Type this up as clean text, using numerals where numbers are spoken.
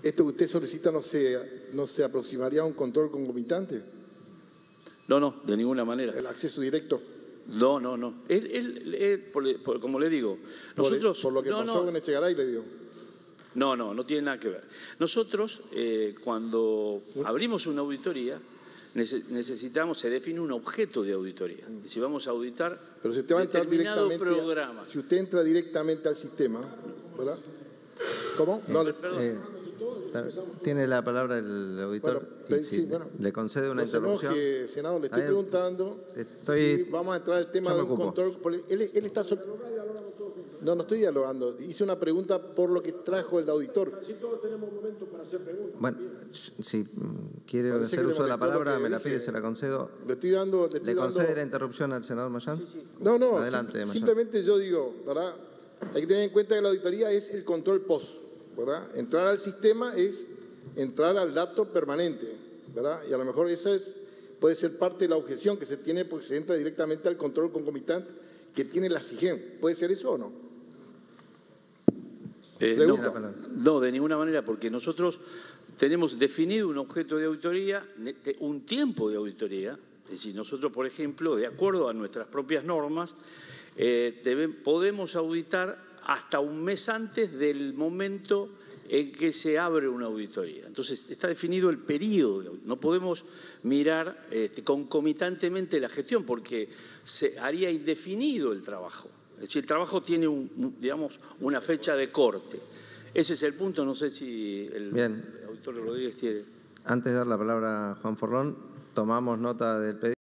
¿Esto que usted solicita no se aproximaría a un control concomitante? No, no, de ninguna manera. ¿El acceso directo? No. Como le digo, nosotros... Por lo que pasó con Echegaray, le digo. No tiene nada que ver. Nosotros, cuando abrimos una auditoría, necesitamos, se define un objeto de auditoría. Y si vamos a auditar, pero si usted va a entrar programa. Si usted entra directamente al sistema, ¿verdad? ¿Cómo? Tiene la palabra el auditor. Le concede una interrupción. Senador, le estoy preguntando si vamos a entrar al tema de un control. Él está... No estoy dialogando. Hice una pregunta por lo que trajo el auditor. Así todos tenemos momentos para hacer preguntas. Bueno, si quiere hacer uso de la palabra, me la pide, se la concedo. ¿Le concede la interrupción al senador Mayán? Sí. No. Adelante, simplemente yo digo, ¿verdad? Hay que tener en cuenta que la auditoría es el control post, ¿verdad? Entrar al sistema es entrar al dato permanente, ¿verdad? Y a lo mejor esa puede ser parte de la objeción que se tiene porque se entra directamente al control concomitante que tiene la SIGEM. ¿Puede ser eso o no? No, de ninguna manera, porque nosotros tenemos definido un objeto de auditoría, un tiempo de auditoría. Es decir, nosotros, por ejemplo, de acuerdo a nuestras propias normas, podemos auditar hasta un mes antes del momento en que se abre una auditoría. Entonces, está definido el periodo. No podemos mirar concomitantemente la gestión porque se haría indefinido el trabajo. Es decir, el trabajo tiene, digamos, una fecha de corte. Ese es el punto. No sé si el auditor Rodríguez tiene... Antes de dar la palabra a Juan Forlón, tomamos nota del pedido.